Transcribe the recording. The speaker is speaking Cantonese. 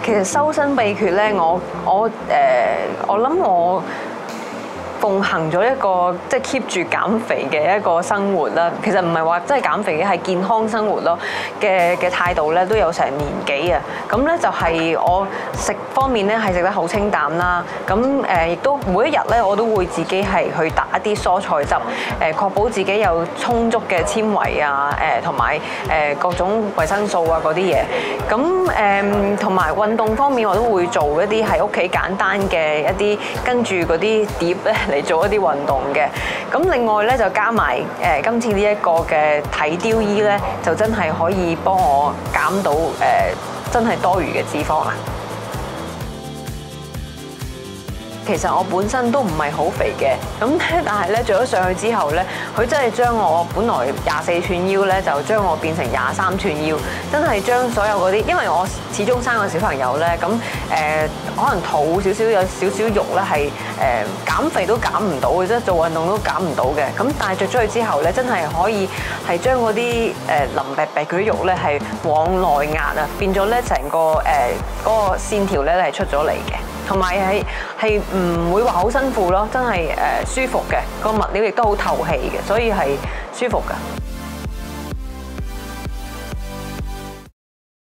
其實修身秘訣咧，我諗我奉行咗一個即係 keep 住減肥嘅一個生活啦。其實唔係話真係減肥嘅，係健康生活咯嘅態度咧，都有成年幾啊。咁咧就係我食方面咧係食得好清淡啦。咁亦都每一日咧我都會自己係去打一啲蔬菜汁，確保自己有充足嘅纖維啊，同埋各種維生素啊嗰啲嘢。咁同埋運動方面我都會做一啲喺屋企簡單嘅一啲跟住嗰啲碟咧嚟做一啲運動嘅。咁另外咧就加埋今次呢一個嘅體雕衣咧，就真係可以幫我減到真係多餘嘅脂肪啦。其實我本身都唔係好肥嘅，咁但係咧着咗上去之後咧，佢真係將我本來24寸腰咧，就將我變成23寸腰，真係將所有嗰啲，因為我始終生個小朋友咧，咁可能肚少少有少少肉咧係減肥都減唔到嘅，即係做運動都減唔到嘅。咁但係着咗去之後咧，真係可以係將嗰啲腍白白嗰啲肉咧係往內壓啊，變咗咧成個嗰個線條咧係出咗嚟嘅。同埋係唔會話好辛苦咯，真係舒服嘅，個物料亦都好透氣嘅，所以係舒服㗎。